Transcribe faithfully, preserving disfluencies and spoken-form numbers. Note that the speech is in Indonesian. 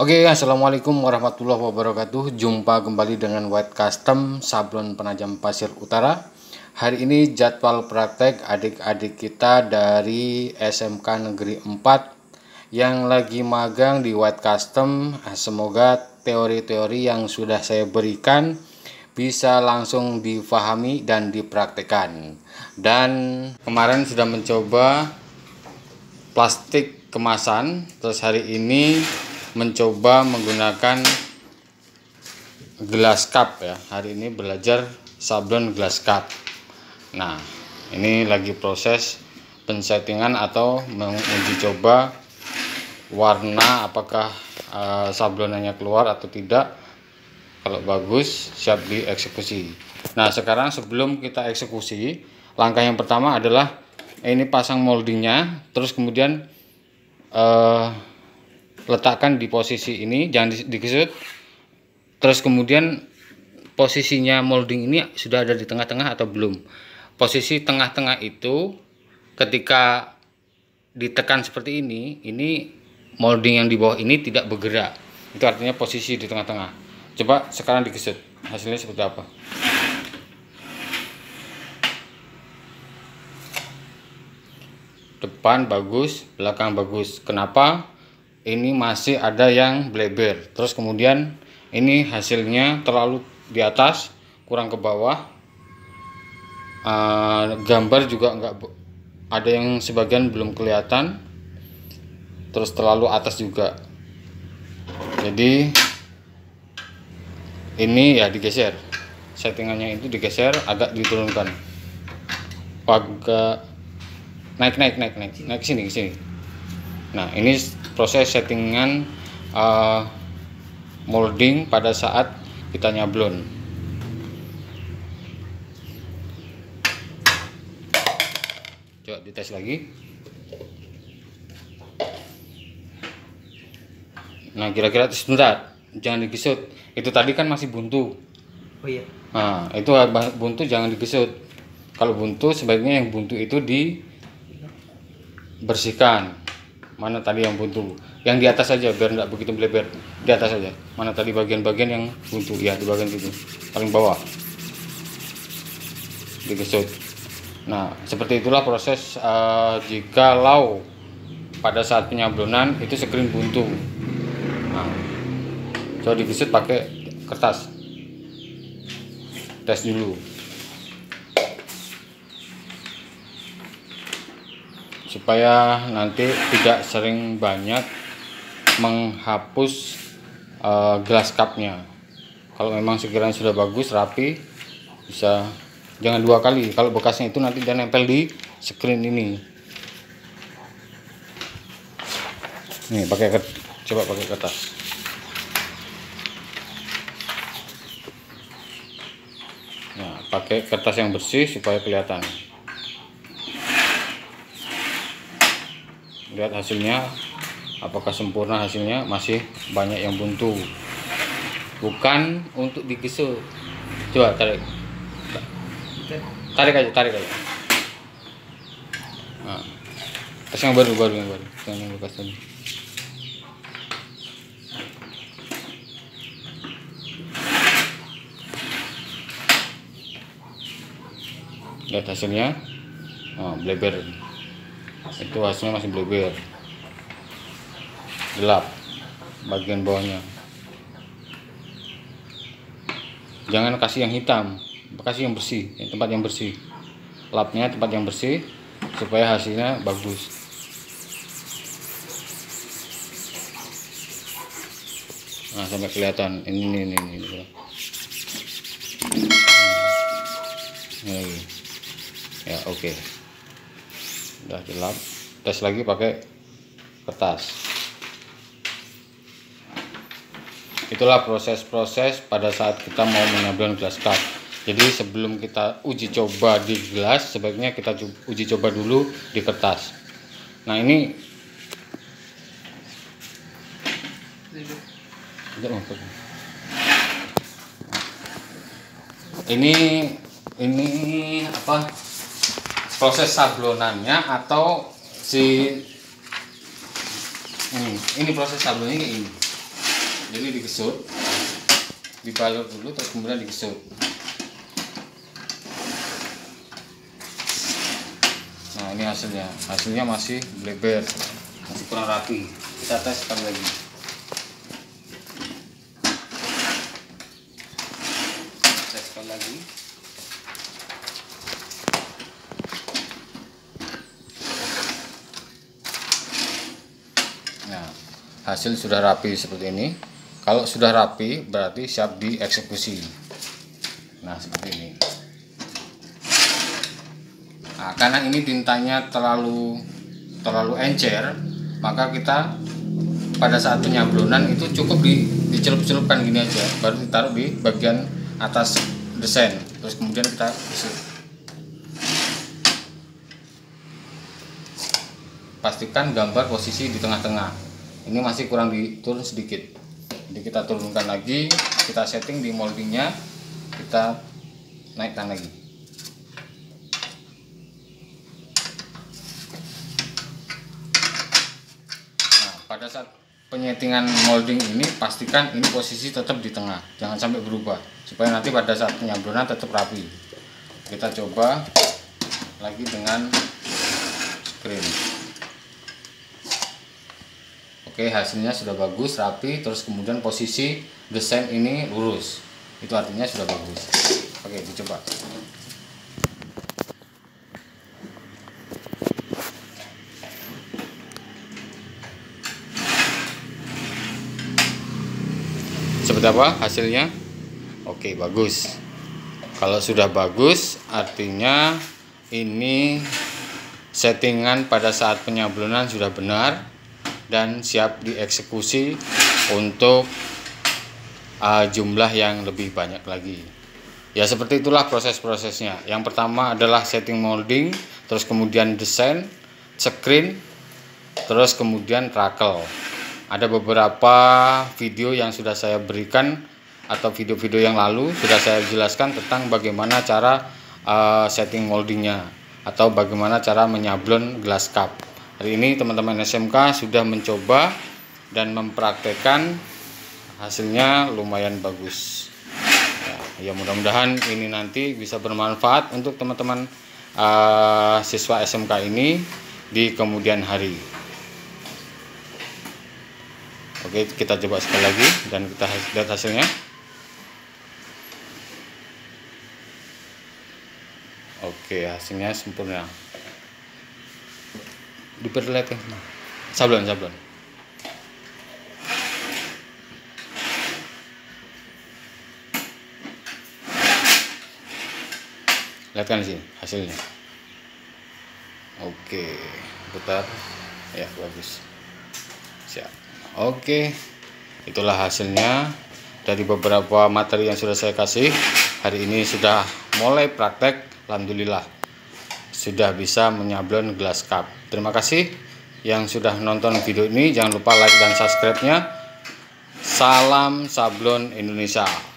Oke, assalamualaikum warahmatullahi wabarakatuh. Jumpa kembali dengan White Custom sablon penajam pasir utara. Hari ini jadwal praktek adik-adik kita dari S M K Negeri empat yang lagi magang di White Custom. Semoga teori-teori yang sudah saya berikan bisa langsung difahami dan dipraktekkan. Dan kemarin sudah mencoba plastik kemasan, terus hari ini mencoba menggunakan glass cup ya. Hari ini belajar sablon glass cup. Nah, ini lagi proses pensettingan atau menguji coba warna, apakah uh, sablonannya keluar atau tidak. Kalau bagus, siap dieksekusi. Nah, sekarang sebelum kita eksekusi, langkah yang pertama adalah ini pasang moldingnya, terus kemudian uh, letakkan di posisi ini, jangan digesut. Terus kemudian posisinya molding ini sudah ada di tengah-tengah atau belum. Posisi tengah-tengah itu ketika ditekan seperti ini, ini molding yang di bawah ini tidak bergerak. Itu artinya posisi di tengah-tengah. Coba sekarang digesut, hasilnya seperti apa. Depan bagus, belakang bagus. Kenapa? Ini masih ada yang bleber. Terus kemudian ini hasilnya terlalu di atas, kurang ke bawah. Uh, gambar juga enggak, ada yang sebagian belum kelihatan. Terus terlalu atas juga. Jadi ini ya digeser. Settingannya itu digeser, agak diturunkan. Agak naik naik naik naik naik sini ke sini. Nah, ini proses settingan uh, molding pada saat kita nyablon. Coba dites lagi. Nah, kira-kira sebentar, jangan digesut. Itu tadi kan masih buntu. Oh iya. Nah, itu buntu jangan digesut. Kalau buntu sebaiknya yang buntu itu dibersihkan. Mana tadi yang buntu? Yang di atas saja biar tidak begitu melebar. Di atas saja. Mana tadi bagian-bagian yang buntu? Ya, di bagian situ. Paling bawah. Digesut. Nah, seperti itulah proses uh, jikalau pada saat penyablonan itu screen buntu. Nah, coba digesut pakai kertas. Tes dulu. Supaya nanti tidak sering banyak menghapus uh, glass cupnya. Kalau memang sekiranya sudah bagus rapi, bisa jangan dua kali. Kalau bekasnya itu nanti dia nempel di screen ini. Nih, pakai coba pakai kertas. Nah, pakai kertas yang bersih supaya kelihatan. Lihat hasilnya, apakah sempurna hasilnya? Masih banyak yang buntu. Bukan untuk digesut. Coba tarik. Tarik aja, tarik aja. Nah, tes yang baru, baru yang baru. Yang bekas ini. Lihat hasilnya. Oh, bleber. Itu hasilnya masih bleber, gelap bagian bawahnya. Jangan kasih yang hitam, kasih yang bersih, yang tempat yang bersih, lapnya tempat yang bersih supaya hasilnya bagus. Nah, sampai kelihatan ini ini ini, ini. ini. Ya, oke. Okay. Udah gelap, tes lagi pakai kertas. Itulah proses-proses pada saat kita mau menyablon glass cup. Jadi sebelum kita uji coba di gelas, sebaiknya kita uji coba dulu di kertas. Nah, ini ini ini apa? Proses sablonannya atau si ini, ini proses sablonnya kayak ini. Jadi digesut, dibalur dulu terus kemudian digesut. Nah ini hasilnya, hasilnya masih bleber, masih kurang rapi. Kita tes sekali lagi. Tes sekali lagi. Nah, hasil sudah rapi seperti ini. Kalau sudah rapi berarti siap dieksekusi. Nah, seperti ini. Nah, karena ini tintanya terlalu terlalu encer, maka kita pada saat penyablonan itu cukup di, dicelup-celupkan gini aja, baru ditaruh di bagian atas desain. Terus kemudian kita gesut. Pastikan gambar posisi di tengah-tengah. Ini masih kurang diturun sedikit, jadi kita turunkan lagi, kita setting di moldingnya, kita naikkan lagi. Nah, pada saat penyetingan molding ini pastikan ini posisi tetap di tengah, jangan sampai berubah, supaya nanti pada saat penyablonan tetap rapi. Kita coba lagi dengan screen. Oke, hasilnya sudah bagus, rapi, terus kemudian posisi desain ini lurus. Itu artinya sudah bagus. Oke, dicoba. Seperti apa hasilnya? Oke, bagus. Kalau sudah bagus, artinya ini settingan pada saat penyablonan sudah benar dan siap dieksekusi untuk uh, jumlah yang lebih banyak lagi. Ya seperti itulah proses-prosesnya. Yang pertama adalah setting molding, terus kemudian desain, screen, terus kemudian trakel. Ada beberapa video yang sudah saya berikan atau video-video yang lalu sudah saya jelaskan tentang bagaimana cara uh, setting moldingnya atau bagaimana cara menyablon glass cup. Hari ini teman-teman S M K sudah mencoba dan mempraktekkan, hasilnya lumayan bagus. Ya, ya mudah-mudahan ini nanti bisa bermanfaat untuk teman-teman uh, siswa S M K ini di kemudian hari. Oke, kita coba sekali lagi dan kita lihat hasilnya. Oke, hasilnya sempurna. Diperlihatkan sablon sablon lihatkan sih hasilnya. Oke, putar ya, bagus, siap. Oke, itulah hasilnya dari beberapa materi yang sudah saya kasih. Hari ini sudah mulai praktek, alhamdulillah sudah bisa menyablon glass cup. Terima kasih yang sudah nonton video ini. Jangan lupa like dan subscribe-nya. Salam Sablon Indonesia.